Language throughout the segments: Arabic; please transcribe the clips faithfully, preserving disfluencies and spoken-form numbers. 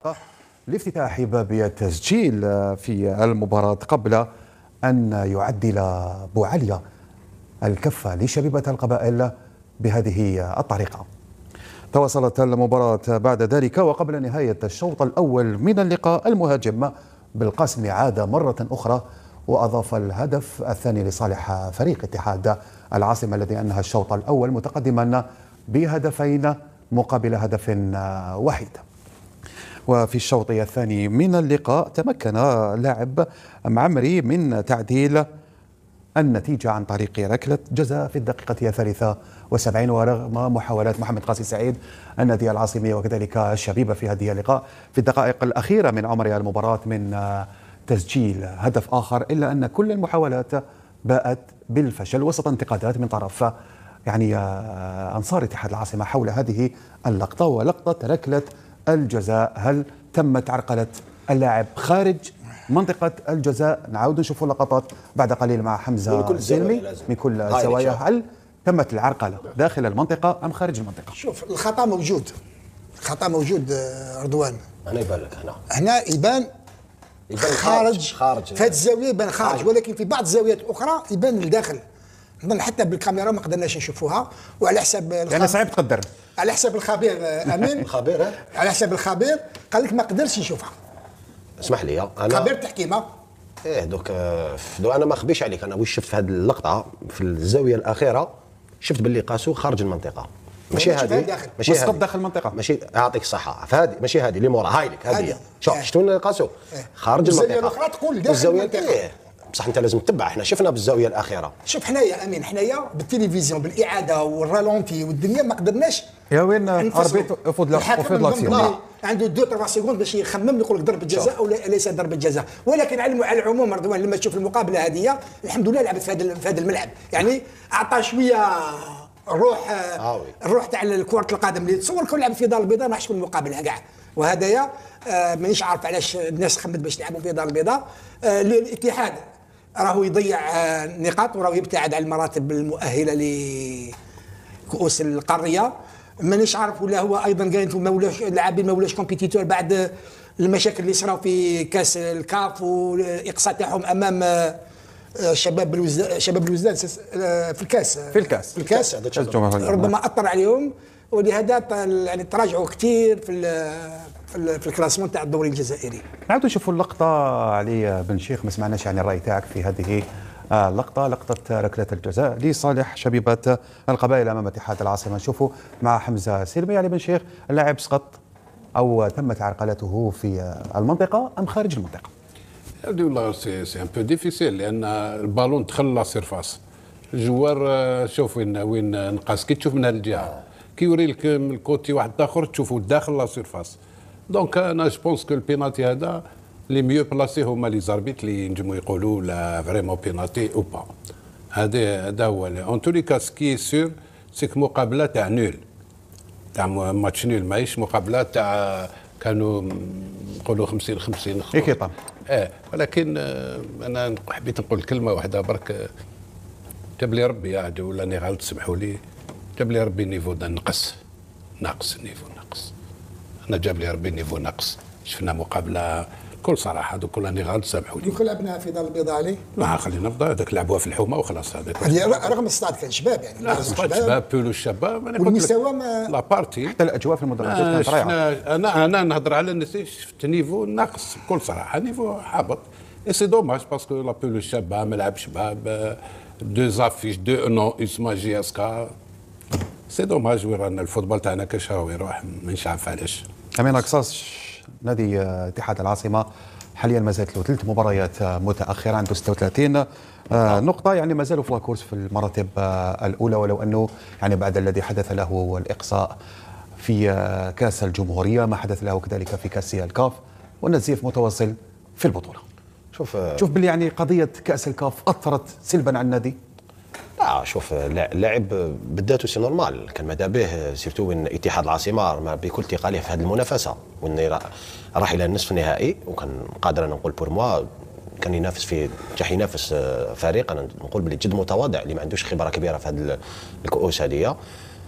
لافتتاح باب التسجيل في المباراة قبل أن يعدل بوعليا الكفة لشبيبة القبائل بهذه الطريقة. تواصلت المباراة بعد ذلك وقبل نهاية الشوط الأول من اللقاء المهاجم بالقاسم عاد مرة أخرى وأضاف الهدف الثاني لصالح فريق اتحاد العاصمة الذي أنهى الشوط الأول متقدما بهدفين مقابل هدف واحد. وفي الشوط الثاني من اللقاء تمكن لاعب معمري من تعديل النتيجة عن طريق ركلة جزاء في الدقيقة الثالثة والسبعين ورغم محاولات محمد قاسي سعيد النادي العاصمي وكذلك الشبيبة في هذه اللقاء في الدقائق الأخيرة من عمر المباراة من تسجيل هدف آخر، إلا أن كل المحاولات باءت بالفشل وسط انتقادات من طرف يعني أنصار اتحاد العاصمة حول هذه اللقطة ولقطة ركلة الجزاء. هل تمت عرقلة اللاعب خارج منطقة الجزاء؟ نعود نشوف اللقطات بعد قليل مع حمزة سلمي من كل الزوايا. هل تمت العرقلة داخل المنطقة أم خارج المنطقة؟ شوف، الخطأ موجود، الخطأ موجود رضوان. هنا يبان لك، هنا هنا يبان يبان خارج خارج في هذه الزاوية يبان خارج، ولكن في بعض الزاويات الأخرى يبان لداخل. نظن حتى بالكاميرا ما قدرناش نشوفوها، وعلى حساب يعني صعيب تقدر على حساب الخبير امين الخبير على حساب الخبير قال لك ما قدرش نشوفها. اسمح لي انا خبير تحكيمه. ايه دوك دو انا ما اخبيش عليك، انا واش شفت في هذه اللقطه في الزاويه الاخيره شفت باللي قاسو خارج المنطقه، ماشي هذه ماشي مسقط داخل المنطقه، ماشي يعطيك الصحه فهذه ماشي هذه اللي مورا هاي لك هذه. شوف شفتوا قاسو خارج المنطقه، الزاويه الاخرى تقول داخل الزاويه المنطقه. إيه. بصح انت لازم تتبع، احنا شفنا بالزاويه الاخيره. شوف حنايا امين، حنايا بالتلفزيون بالاعاده والرالونتي والدنيا ما قدرناش. يا وين اربيت افضل لاكسيون عنده دو تروا سكوند باش يخمم يقول لك ضربه جزاء او ليس ضربه جزاء، ولكن على العموم رضوان لما تشوف المقابله هذه الحمد لله لعبت في هذا في هذا الملعب، يعني اعطى شويه الروح آه الروح تاع كره القدم اللي تصور كل لعب في دار البيضاء ما راحش تكون المقابله كاع. وهذايا آه مانيش عارف علاش الناس خمت باش يلعبوا في دار البيضاء. آه الاتحاد راهو يضيع نقاط وراهو يبتعد عن المراتب المؤهله لكؤوس القاريه. مانيش عارف ولا هو ايضا قايل ما ولاش لاعبين ما ولاش كومبيتيتور بعد المشاكل اللي صراو في كاس الكاف والاقصاء تاعهم امام شباب الوزداد شباب الوزداد في الكاس في الكاس في الكاس ربما اثر عليهم، ولهذا يعني تراجعوا كثير في ال في الكلاسمون تاع الدوري الجزائري. نعاودوا نشوفوا اللقطه علي بن شيخ، ما سمعناش يعني الراي تاعك في هذه اللقطه، لقطه ركله الجزاء لصالح شبيبه القبائل امام اتحاد العاصمه. نشوفوا مع حمزه سلمي. علي بن شيخ، اللاعب سقط او تمت عرقلته في المنطقه ام خارج المنطقه؟ والله سي سي ان بو ديفيسيل لان البالون دخل لا سيرفاس، الجوار شوف وين وين نقص كي تشوف من هذه الجهه كي يوري لك من الكوتي واحد اخر تشوفوا داخل لا سيرفاس. دونك انا جو بونس كو البينالتي هذا لي ميو بلاسي هما لي زاربيت اللي ينجموا يقولوا لا فريمون بينالتي او با. هذا هذا هو اون تولي كا سكي سور سيك مقابله تاع نول تاع ماتش نول، ماهيش مقابله تاع كانوا نقولوا خمسين خمسين ايكيطا. اه ولكن انا حبيت نقول كلمه واحده برك. جاب لي ربي عاد ولا اني غلط سمحوا لي، جاب لي ربي نيفو دا نقص ناقص نيفو ناقص. انا جاب لي ربي نيفو ناقص. شفنا مقابله بكل صراحه دوك راني غلط سامحوا لي. دوك لعبنا في دار البيضاء عليه؟ لا خلينا نبدا هذاك لعبوها في الحومه وخلاص. هذاك رغم الصاد كان شباب يعني. لا الصاد شباب بولو الشباب والمستوى لا بارتي حتى الاجواء في المدرجات كانت رائعه. انا انا نهضر على الناس شفت نيفو ناقص بكل صراحه، نيفو هابط. اي سي دوماج باسكو لا بولو الشباب ملعب شباب دو زافيش دو نو اسمها جي اس كا. سي دوماج وين رانا الفوتبول تاعنا كاش راهو يروح مانيش عارف علاش. امين قصاص نادي اتحاد العاصمه حاليا ما زالت له ثلاث مباريات متاخره، عنده ستة وثلاثين نقطه، يعني ما زالوا في لاكورس في المراتب الاولى، ولو انه يعني بعد الذي حدث له الاقصاء في كاس الجمهوريه ما حدث له كذلك في كاس الكاف والنزيف متواصل في البطوله. شوف شوف باللي يعني قضيه كاس الكاف اثرت سلبا على النادي. لا شوف اللاعب بداته سي نورمال، كان ماذا به سيرتو وين اتحاد العاصمه بكل ثقه ليه في هذه المنافسه، وين راح الى النصف النهائي وكان قادر انا نقول بور موا كان ينافس في جاح ينافس فريق انا نقول بلي جد متواضع اللي ما عندوش خبره كبيره في هذه الكؤوس هذه.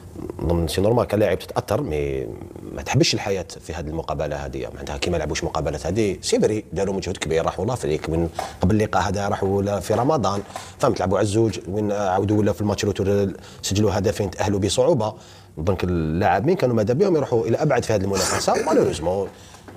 ضمن سي نورمال كلاعب تتاثر مي ما تحبش الحياه في هذه المقابله هذه معناتها كي ما لعبوش مقابلات هذه سيبري داروا مجهود كبير راحوا لافريك من قبل اللقاء هذا راحوا في رمضان فهمت لعبوا على الزوج وين عاودوا ولا في الماتش روتور سجلوا هدفين تاهلوا بصعوبه دونك اللاعبين كانوا ماذا بهم يروحوا الى ابعد في هذه المنافسه مالوريزمون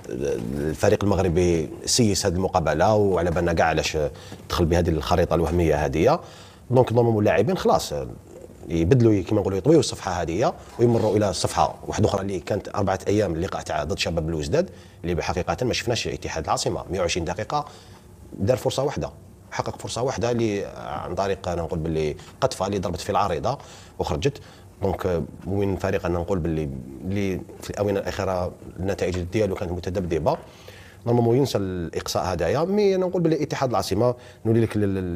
الفريق المغربي سيس هذه المقابله وعلى بالنا كاع علاش دخل بهذه الخريطه الوهميه هذه دونك نورمالمون اللاعبين خلاص يبدلوا كما نقولوا يطويوا الصفحه هذه ويمروا الى صفحه واحده اخرى اللي كانت اربعه ايام اللقاء تاع ضد شباب بلوزداد اللي بحقيقه ما شفناش اتحاد العاصمه مئة وعشرين دقيقه دار فرصه واحده حقق فرصه واحده اللي عن طريق انا نقول باللي قطفه اللي ضربت في العارضه وخرجت دونك وين فريق انا نقول باللي اللي في الاونه الاخيره النتائج ديالو كانت متذبذبه نورمالمون ينسى الاقصاء هذايا مي انا نقول باللي اتحاد العاصمه نولي لك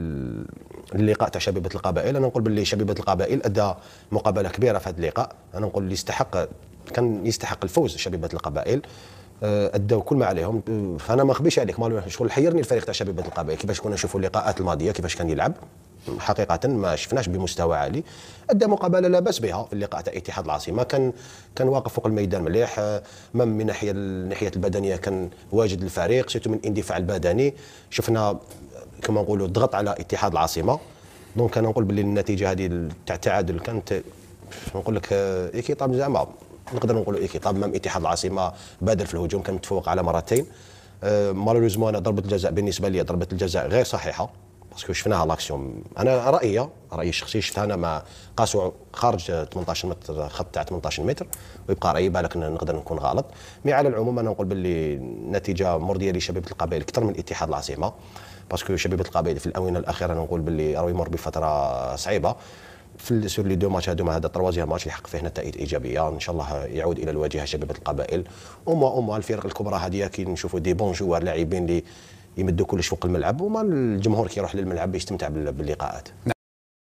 اللقاء تاع شبيبه القبائل انا نقول باللي شبيبه القبائل ادى مقابله كبيره في هذا اللقاء انا نقول اللي يستحق كان يستحق الفوز شبيبه القبائل اداو كل ما عليهم فانا ما نخبيش عليك مالو شغل حيرني الفريق تاع شبيبه القبائل كيفاش كنا نشوفوا اللقاءات الماضيه كيفاش كان يلعب حقيقه ما شفناش بمستوى عالي ادى مقابله لا باس بها في اللقاء تاع اتحاد العاصمه كان كان واقف فوق الميدان مليح من من ناحيه الناحيه البدنيه كان واجد الفريق سيتو من الاندفاع البدني شفنا كما نقولوا ضغط على اتحاد العاصمه دونك انا نقول باللي النتيجه هذه تاع التعادل كانت نقول لك ايكيطاب زعما نقدر نقولوا ايكيطاب امام اتحاد العاصمه بادر في الهجوم كان متفوق على مرتين مالوريزمون ضربه الجزاء بالنسبه لي ضربه الجزاء غير صحيحه باسكو شفناها لاكسيون انا رايي رايي الشخصي شفتها انا ما قاسوا خارج ثمانية عشر متر خط تاع ثمانية عشر متر ويبقى رايي بالك نقدر نكون غلط مي على العموم انا نقول باللي نتيجه مرضيه لشبيبه القبائل اكثر من اتحاد العاصمه باسكو شبيبه القبائل في الاونه الاخيره نقول باللي راهو يمر بفتره صعيبه في سور لي دو ماتش هذوما هذا التروازيام ماتش يحقق فيه نتائج ايجابيه ان شاء الله يعود الى الواجهه شبيبه القبائل وما وما الفرق الكبرى هذه كي نشوفوا دي بون جوار لاعبين اللي يمدوا كلش فوق الملعب وما الجمهور كي يروح للملعب يستمتع باللقاءات.